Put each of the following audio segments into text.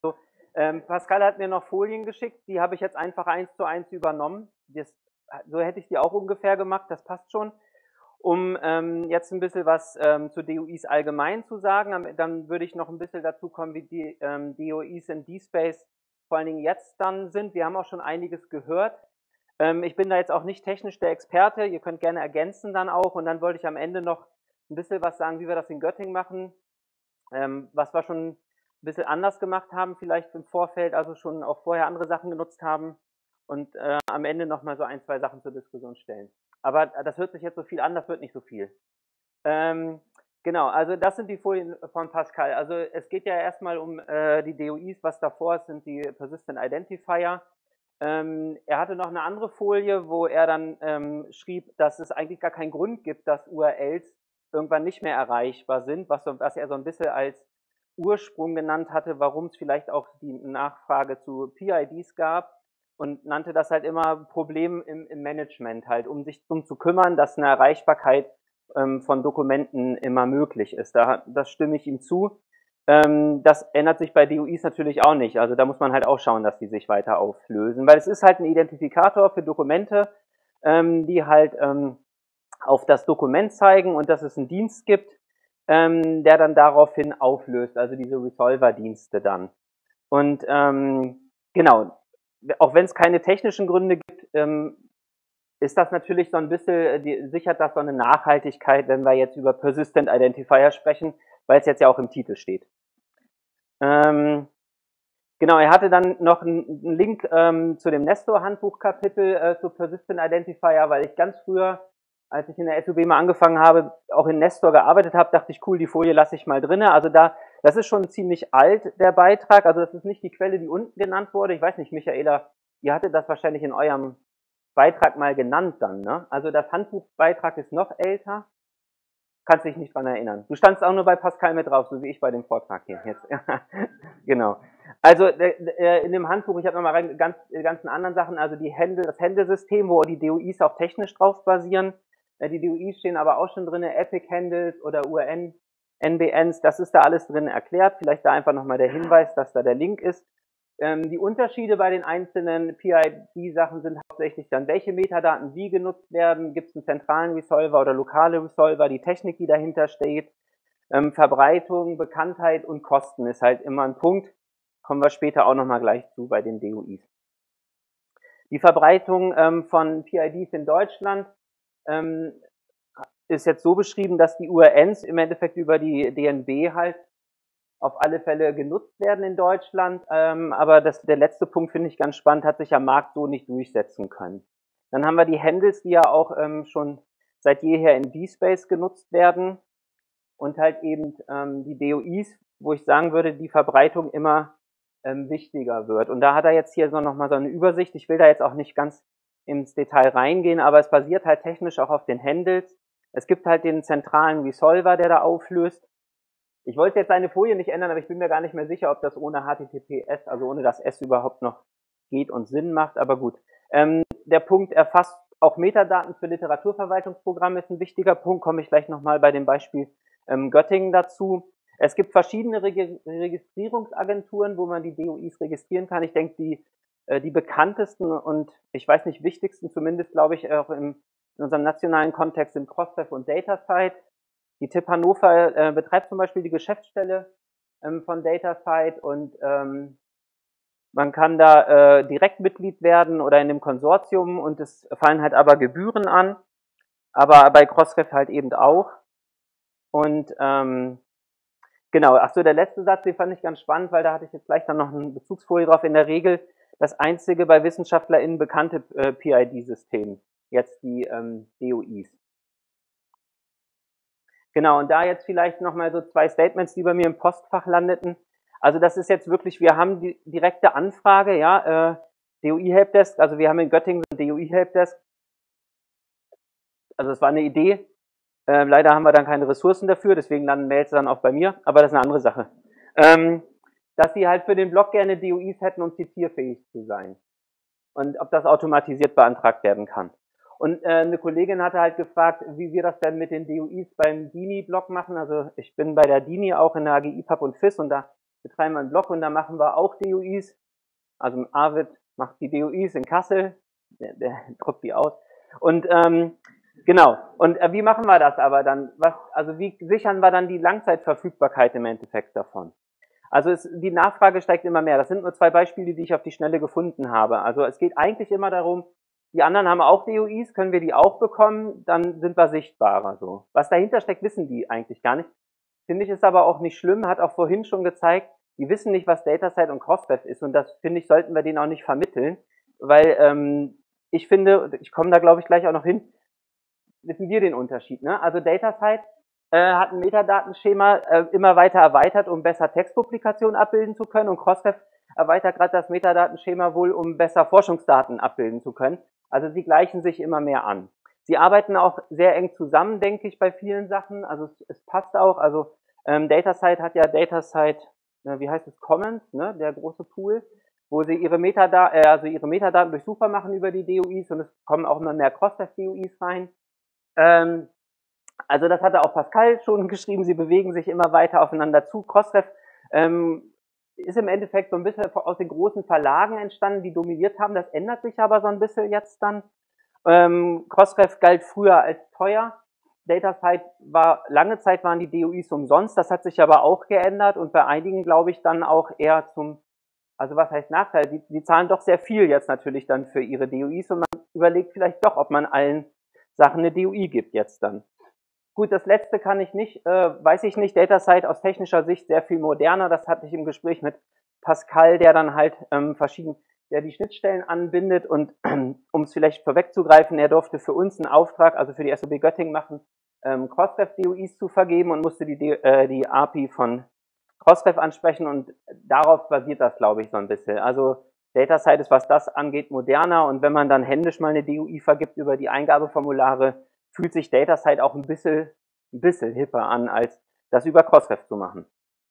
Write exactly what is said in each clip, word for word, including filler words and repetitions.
So, ähm, Pascal hat mir noch Folien geschickt, die habe ich jetzt einfach eins zu eins übernommen. Das, so hätte ich die auch ungefähr gemacht, das passt schon. Um ähm, jetzt ein bisschen was ähm, zu D O Is allgemein zu sagen, dann würde ich noch ein bisschen dazu kommen, wie die ähm, D O Is in D-Space vor allen Dingen jetzt dann sind. Wir haben auch schon einiges gehört. Ähm, ich bin da jetzt auch nicht technisch der Experte, ihr könnt gerne ergänzen dann auch, und dann wollte ich am Ende noch ein bisschen was sagen, wie wir das in Göttingen machen, ähm, was wir schon ein bisschen anders gemacht haben, vielleicht im Vorfeld, also schon auch vorher andere Sachen genutzt haben, und äh, am Ende nochmal so ein, zwei Sachen zur Diskussion stellen. Aber das hört sich jetzt so viel an, das wird nicht so viel. Ähm, genau, also das sind die Folien von Pascal. Also es geht ja erstmal um äh, die D O Is, was davor ist, sind die Persistent Identifier. Ähm, er hatte noch eine andere Folie, wo er dann ähm, schrieb, dass es eigentlich gar keinen Grund gibt, dass U R Ls irgendwann nicht mehr erreichbar sind, was, so, was er so ein bisschen als Ursprung genannt hatte, warum es vielleicht auch die Nachfrage zu P I Ds gab, und nannte das halt immer Problem im, im Management halt, um sich drum zu kümmern, dass eine Erreichbarkeit ähm, von Dokumenten immer möglich ist. Da, das stimme ich ihm zu. Ähm, das ändert sich bei D O Is natürlich auch nicht. Also da muss man halt auch schauen, dass die sich weiter auflösen, weil es ist halt ein Identifikator für Dokumente, ähm, die halt ähm, auf das Dokument zeigen und dass es einen Dienst gibt, ähm, der dann daraufhin auflöst, also diese Resolver-Dienste dann. Und ähm, genau, auch wenn es keine technischen Gründe gibt, ähm, ist das natürlich so ein bisschen, die, sichert das so eine Nachhaltigkeit, wenn wir jetzt über Persistent Identifier sprechen, weil es jetzt ja auch im Titel steht. Ähm, genau, er hatte dann noch einen, einen Link ähm, zu dem Nestor-Handbuchkapitel äh, zu Persistent Identifier, weil ich ganz früher, als ich in der S U B mal angefangen habe, auch in Nestor gearbeitet habe, dachte ich, cool, die Folie lasse ich mal drinne. Also da, das ist schon ziemlich alt, der Beitrag. Also das ist nicht die Quelle, die unten genannt wurde. Ich weiß nicht, Michaela, ihr hattet das wahrscheinlich in eurem Beitrag mal genannt dann, ne? Also das Handbuchbeitrag ist noch älter. Kannst dich nicht dran erinnern. Du standst auch nur bei Pascal mit drauf, so wie ich bei dem Vortrag hier jetzt. Genau. Also in dem Handbuch, ich habe nochmal rein, ganz ganzen anderen Sachen, also die Händel, das Händelsystem, wo die D O Is auch technisch drauf basieren. Die D O Is stehen aber auch schon drin, Epic Handles oder U R N, N B Ns, das ist da alles drin erklärt. Vielleicht da einfach nochmal der Hinweis, dass da der Link ist. Ähm, die Unterschiede bei den einzelnen P I D-Sachen sind hauptsächlich dann, welche Metadaten wie genutzt werden, gibt es einen zentralen Resolver oder lokale Resolver, die Technik, die dahinter steht, ähm, Verbreitung, Bekanntheit und Kosten ist halt immer ein Punkt, kommen wir später auch nochmal gleich zu bei den D O Is. Die Verbreitung ähm, von P I Ds in Deutschland ähm, ist jetzt so beschrieben, dass die U R Ns im Endeffekt über die D N B halt auf alle Fälle genutzt werden in Deutschland, ähm, aber das, der letzte Punkt finde ich ganz spannend, hat sich am Markt so nicht durchsetzen können. Dann haben wir die Handles, die ja auch ähm, schon seit jeher in D-Space genutzt werden, und halt eben ähm, die D O Is, wo ich sagen würde, die Verbreitung immer ähm, wichtiger wird. Und da hat er jetzt hier so nochmal so eine Übersicht. Ich will da jetzt auch nicht ganz ins Detail reingehen, aber es basiert halt technisch auch auf den Handles. Es gibt halt den zentralen Resolver, der da auflöst. Ich wollte jetzt eine Folie nicht ändern, aber ich bin mir gar nicht mehr sicher, ob das ohne H T T P S, also ohne das S überhaupt noch geht und Sinn macht, aber gut. Ähm, der Punkt erfasst auch Metadaten für Literaturverwaltungsprogramme, ist ein wichtiger Punkt, komme ich gleich nochmal bei dem Beispiel ähm, Göttingen dazu. Es gibt verschiedene Reg Registrierungsagenturen, wo man die D O Is registrieren kann. Ich denke, die, äh, die bekanntesten und ich weiß nicht, wichtigsten zumindest, glaube ich, auch im, in unserem nationalen Kontext sind Crossref und DataCite. Die T I P Hannover äh, betreibt zum Beispiel die Geschäftsstelle ähm, von DataCite, und ähm, man kann da äh, direkt Mitglied werden oder in dem Konsortium, und es fallen halt aber Gebühren an, aber bei Crossref halt eben auch. Und ähm, genau, ach so, der letzte Satz, den fand ich ganz spannend, weil da hatte ich jetzt gleich dann noch eine Bezugsfolie drauf. In der Regel das einzige bei WissenschaftlerInnen bekannte äh, P I D-System, jetzt die ähm, D O Is. Genau, und da jetzt vielleicht nochmal so zwei Statements, die bei mir im Postfach landeten. Also das ist jetzt wirklich, wir haben die direkte Anfrage, ja, äh, D O I-Helpdesk, also wir haben in Göttingen ein D O I-Helpdesk. Also es war eine Idee. Äh, leider haben wir dann keine Ressourcen dafür, deswegen landen Mails dann auch bei mir, aber das ist eine andere Sache. Ähm, dass sie halt für den Blog gerne D O Is hätten, um zitierfähig zu sein. Und ob das automatisiert beantragt werden kann. Und äh, eine Kollegin hatte halt gefragt, wie wir das denn mit den D O Is beim D I N I-Blog machen. Also ich bin bei der D I N I auch in der A G I, P A B und F I S, und da betreiben wir einen Blog und da machen wir auch D O Is. Also Arvid macht die D O Is in Kassel, der, der druckt die aus. Und ähm, genau, und äh, wie machen wir das aber dann? Was, also wie sichern wir dann die Langzeitverfügbarkeit im Endeffekt davon? Also es, die Nachfrage steigt immer mehr. Das sind nur zwei Beispiele, die ich auf die Schnelle gefunden habe. Also es geht eigentlich immer darum, die anderen haben auch D O Is, können wir die auch bekommen, dann sind wir sichtbarer. So. Was dahinter steckt, wissen die eigentlich gar nicht. Finde ich ist aber auch nicht schlimm, hat auch vorhin schon gezeigt, die wissen nicht, was DataCite und Crossref ist und das, finde ich, sollten wir denen auch nicht vermitteln, weil ähm, ich finde, ich komme da glaube ich gleich auch noch hin, wissen wir den Unterschied. Ne? Also DataCite äh, hat ein Metadatenschema äh, immer weiter erweitert, um besser Textpublikationen abbilden zu können und Crossref erweitert gerade das Metadatenschema wohl, um besser Forschungsdaten abbilden zu können. Also sie gleichen sich immer mehr an. Sie arbeiten auch sehr eng zusammen, denke ich, bei vielen Sachen. Also es, es passt auch. Also ähm, DataCite hat ja DataCite, äh, wie heißt es, Commons, ne, der große Pool, wo sie ihre Metadaten, äh, also ihre Metadaten durchsuchbar machen über die D O Is und es kommen auch immer mehr Crossref-D O Is rein. Ähm, also das hatte auch Pascal schon geschrieben. Sie bewegen sich immer weiter aufeinander zu. Crossref ähm, ist im Endeffekt so ein bisschen aus den großen Verlagen entstanden, die dominiert haben. Das ändert sich aber so ein bisschen jetzt dann. Ähm, Crossref galt früher als teuer. DataCite war, lange Zeit waren die D O Is umsonst. Das hat sich aber auch geändert und bei einigen glaube ich dann auch eher zum, also was heißt Nachteil? Die, die zahlen doch sehr viel jetzt natürlich dann für ihre D O Is und man überlegt vielleicht doch, ob man allen Sachen eine D O I gibt jetzt dann. Gut, das letzte kann ich nicht, äh, weiß ich nicht. DataCite aus technischer Sicht sehr viel moderner. Das hatte ich im Gespräch mit Pascal, der dann halt ähm, verschieden, der die Schnittstellen anbindet und ähm, um es vielleicht vorwegzugreifen, er durfte für uns einen Auftrag, also für die S O B Göttingen machen, ähm, Crossref-D O Is zu vergeben und musste die, äh, die A P I von Crossref ansprechen und darauf basiert das, glaube ich, so ein bisschen. Also DataCite ist, was das angeht, moderner und wenn man dann händisch mal eine D O I vergibt über die Eingabeformulare, fühlt sich DataCite auch ein bisschen, ein bisschen hipper an, als das über Crossref zu machen.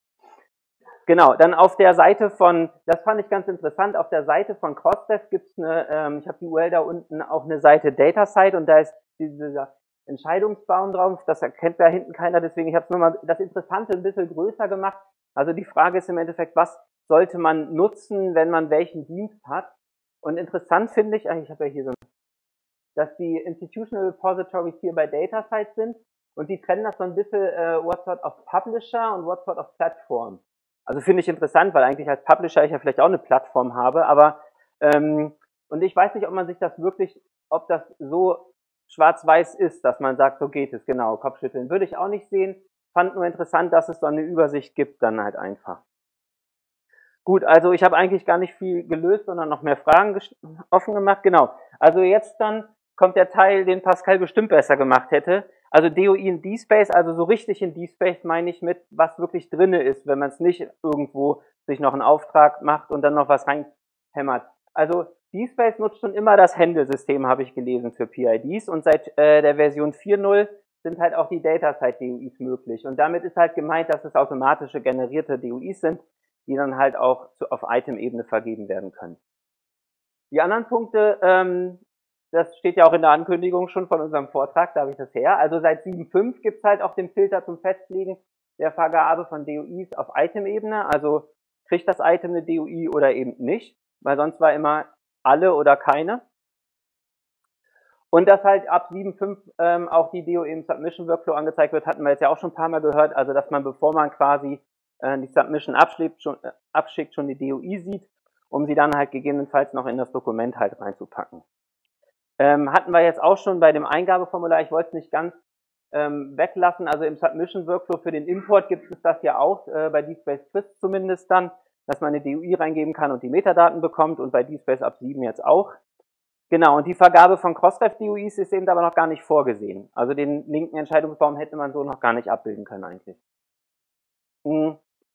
Genau, dann auf der Seite von, das fand ich ganz interessant, auf der Seite von Crossref gibt es eine, ähm, ich habe die U R L da unten, auch eine Seite DataCite und da ist dieser Entscheidungsbaum drauf, das erkennt da hinten keiner, deswegen ich habe es nochmal das Interessante ein bisschen größer gemacht. Also die Frage ist im Endeffekt, was sollte man nutzen, wenn man welchen Dienst hat? Und interessant finde ich, ich habe ja hier so, dass die Institutional Repositories hier bei DataCite sind und die trennen das so ein bisschen äh, what sort of Publisher und what sort of Platform. Also finde ich interessant, weil eigentlich als Publisher ich ja vielleicht auch eine Plattform habe, aber ähm, und ich weiß nicht, ob man sich das wirklich, ob das so schwarz-weiß ist, dass man sagt, so geht es, genau, Kopfschütteln. Würde ich auch nicht sehen, fand nur interessant, dass es so eine Übersicht gibt, dann halt einfach. Gut, also ich habe eigentlich gar nicht viel gelöst, sondern noch mehr Fragen offen gemacht. Genau, also jetzt dann kommt der Teil, den Pascal bestimmt besser gemacht hätte. Also D O I in D-Space, also so richtig in D-Space meine ich mit, was wirklich drinne ist, wenn man es nicht irgendwo sich noch einen Auftrag macht und dann noch was reinhämmert. Also D-Space nutzt schon immer das Handle-System, habe ich gelesen, für P I Ds und seit äh, der Version vier Punkt null sind halt auch die DataCite-D O Is möglich und damit ist halt gemeint, dass es automatische generierte D O Is sind, die dann halt auch zu, auf Item-Ebene vergeben werden können. Die anderen Punkte, ähm, das steht ja auch in der Ankündigung schon von unserem Vortrag, da habe ich das her. Also seit sieben Punkt fünf gibt es halt auch den Filter zum Festlegen der Vergabe von D O Is auf Item-Ebene. Also kriegt das Item eine D O I oder eben nicht, weil sonst war immer alle oder keine. Und dass halt ab sieben Punkt fünf ähm, auch die D O I im Submission Workflow angezeigt wird, hatten wir jetzt ja auch schon ein paar Mal gehört. Also dass man, bevor man quasi äh, die Submission abschickt schon, äh, abschickt, schon die D O I sieht, um sie dann halt gegebenenfalls noch in das Dokument halt reinzupacken. Ähm, hatten wir jetzt auch schon bei dem Eingabeformular, ich wollte es nicht ganz ähm, weglassen, also im Submission Workflow für den Import gibt es das ja auch, äh, bei DSpace Twist zumindest dann, dass man eine D O I reingeben kann und die Metadaten bekommt und bei DSpace ab sieben jetzt auch. Genau, und die Vergabe von Crossref-D O Is ist eben aber noch gar nicht vorgesehen. Also den linken Entscheidungsbaum hätte man so noch gar nicht abbilden können eigentlich. Mhm.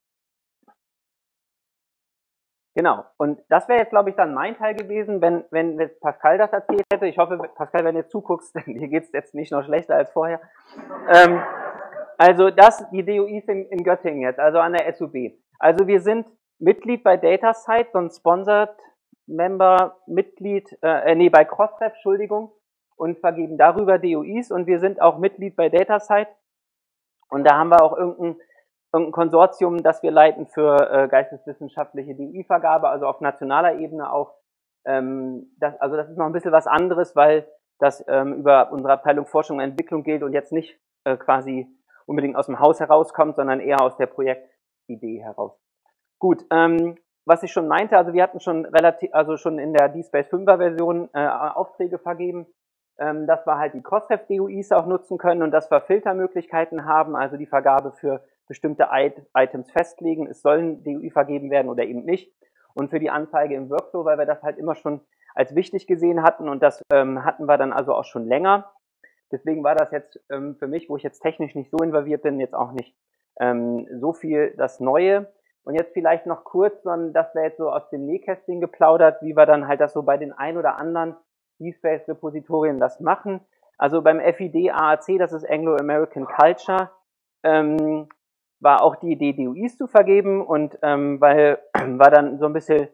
Genau, und das wäre jetzt, glaube ich, dann mein Teil gewesen, wenn, wenn jetzt Pascal das erzählt hätte. Ich hoffe, Pascal, wenn du jetzt zuguckst, dir geht's jetzt nicht noch schlechter als vorher. Ähm, also das, die D O Is in, in Göttingen jetzt, also an der S U B. Also wir sind Mitglied bei DataCite, so ein Sponsored Member, Mitglied, äh, nee, bei Crossref, Entschuldigung, und vergeben darüber D O Is und wir sind auch Mitglied bei DataCite und da haben wir auch irgendein irgendein Konsortium, das wir leiten für äh, geisteswissenschaftliche D U I-Vergabe, also auf nationaler Ebene auch. Ähm, das, also das ist noch ein bisschen was anderes, weil das ähm, über unsere Abteilung Forschung und Entwicklung gilt und jetzt nicht äh, quasi unbedingt aus dem Haus herauskommt, sondern eher aus der Projektidee heraus. Gut, ähm, was ich schon meinte, also wir hatten schon relativ, also schon in der D Space fünfer Version äh, Aufträge vergeben, ähm, dass wir halt die Crossref-D U Is auch nutzen können und dass wir Filtermöglichkeiten haben, also die Vergabe für bestimmte Items festlegen, es sollen D U I vergeben werden oder eben nicht. Und für die Anzeige im Workflow, weil wir das halt immer schon als wichtig gesehen hatten und das ähm, hatten wir dann also auch schon länger. Deswegen war das jetzt ähm, für mich, wo ich jetzt technisch nicht so involviert bin, jetzt auch nicht ähm, so viel das Neue. Und jetzt vielleicht noch kurz, sondern das wäre jetzt so aus dem Nähkästchen geplaudert, wie wir dann halt das so bei den ein oder anderen D-Space-Repositorien das machen. Also beim F I D A A C, das ist Anglo-American Culture, ähm, war auch die Idee, D U Is zu vergeben und ähm, weil war dann so ein bisschen,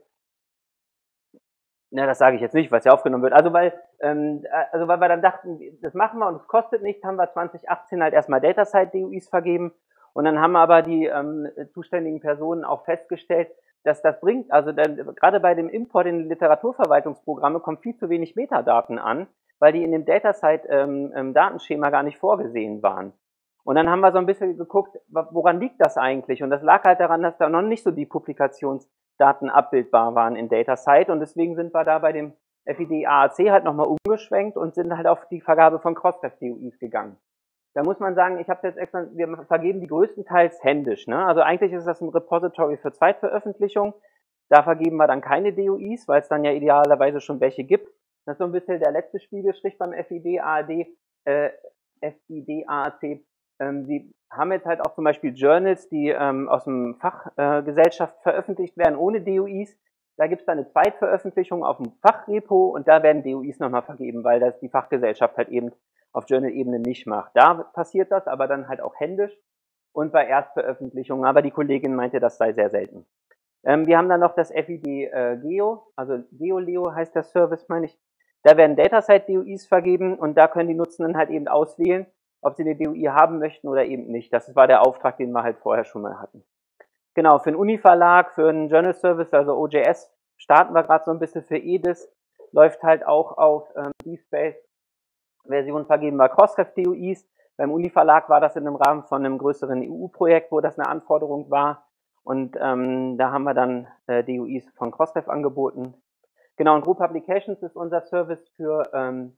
na das sage ich jetzt nicht, was ja aufgenommen wird, also weil ähm, also weil wir dann dachten, das machen wir und es kostet nichts, haben wir zwanzig achtzehn halt erstmal DataSite-D U Is vergeben und dann haben aber die ähm, zuständigen Personen auch festgestellt, dass das bringt, also dann, gerade bei dem Import in die Literaturverwaltungsprogramme kommt viel zu wenig Metadaten an, weil die in dem DataSite-Datenschema ähm, gar nicht vorgesehen waren. Und dann haben wir so ein bisschen geguckt, woran liegt das eigentlich? Und das lag halt daran, dass da noch nicht so die Publikationsdaten abbildbar waren in DataSite und deswegen sind wir da bei dem F I D A A C halt nochmal umgeschwenkt und sind halt auf die Vergabe von Crossref-D U Is gegangen. Da muss man sagen, ich habe jetzt extra, wir vergeben die größtenteils händisch, ne? Also eigentlich ist das ein Repository für Zweitveröffentlichung. Da vergeben wir dann keine D U Is, weil es dann ja idealerweise schon welche gibt. Das ist so ein bisschen der letzte Spiegelstrich beim F I D A A D, äh, F I D A A C. Ähm, die haben jetzt halt auch zum Beispiel Journals, die ähm, aus dem Fachgesellschaft äh, veröffentlicht werden ohne D U Is. Da gibt es dann eine Zweitveröffentlichung auf dem Fachrepo und da werden D U Is nochmal vergeben, weil das die Fachgesellschaft halt eben auf Journal-Ebene nicht macht. Da passiert das, aber dann halt auch händisch und bei Erstveröffentlichungen, aber die Kollegin meinte, das sei sehr selten. Ähm, wir haben dann noch das F I D äh, Geo, also GeoLeo heißt der Service, meine ich. Da werden DataSite-D U Is vergeben und da können die Nutzenden halt eben auswählen, ob sie eine D U I haben möchten oder eben nicht. Das war der Auftrag, den wir halt vorher schon mal hatten. Genau, für einen Uni-Verlag, für einen Journal Service, also O J S, starten wir gerade so ein bisschen für E D I S, läuft halt auch auf ähm, DSpace. Version vergeben wir Crossref-D U Is. Beim Uni-Verlag war das in einem Rahmen von einem größeren E U-Projekt, wo das eine Anforderung war. Und ähm, da haben wir dann äh, D U Is von Crossref angeboten. Genau, und Group Applications ist unser Service für ähm,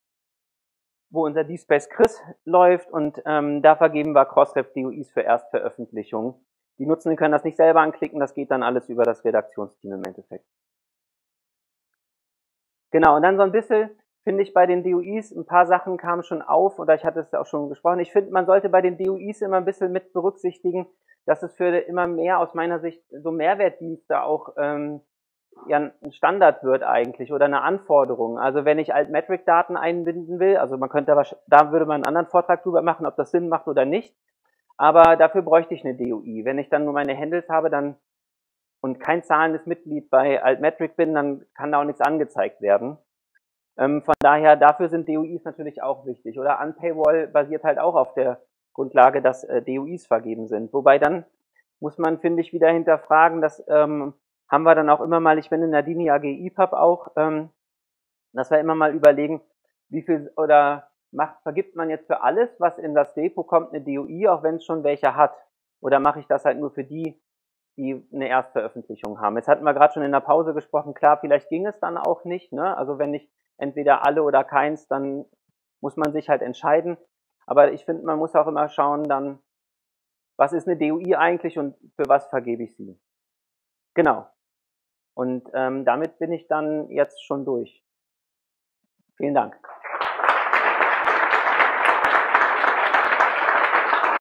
wo unser DSpace Chris läuft und ähm, da vergeben wir Crossref-D U Is für Erstveröffentlichung. Die Nutzenden können das nicht selber anklicken, das geht dann alles über das Redaktionsteam im Endeffekt. Genau, und dann so ein bisschen, finde ich, bei den D U Is, ein paar Sachen kamen schon auf, oder ich hatte es auch schon gesprochen, ich finde, man sollte bei den D U Is immer ein bisschen mit berücksichtigen, dass es für immer mehr aus meiner Sicht so Mehrwertdienste auch ähm, ja ein Standard wird eigentlich oder eine Anforderung. Also wenn ich Altmetric-Daten einbinden will, also man könnte aber, da würde man einen anderen Vortrag drüber machen, ob das Sinn macht oder nicht, aber dafür bräuchte ich eine D U I. Wenn ich dann nur meine Handles habe dann und kein zahlendes Mitglied bei Altmetric bin, dann kann da auch nichts angezeigt werden. Ähm, von daher, dafür sind D U Is natürlich auch wichtig. Oder Unpaywall basiert halt auch auf der Grundlage, dass äh, D U Is vergeben sind. Wobei dann muss man, finde ich, wieder hinterfragen, dass ähm, haben wir dann auch immer mal, ich bin in der D I N I A G I P U B auch, ähm, dass wir immer mal überlegen, wie viel oder macht, vergibt man jetzt für alles, was in das Depot kommt, eine D U I, auch wenn es schon welche hat? Oder mache ich das halt nur für die, die eine Erstveröffentlichung haben? Jetzt hatten wir gerade schon in der Pause gesprochen, klar, vielleicht ging es dann auch nicht, ne? Also wenn ich entweder alle oder keins, dann muss man sich halt entscheiden. Aber ich finde, man muss auch immer schauen dann, was ist eine D U I eigentlich und für was vergebe ich sie? Genau. Und ähm, damit bin ich dann jetzt schon durch. Vielen Dank.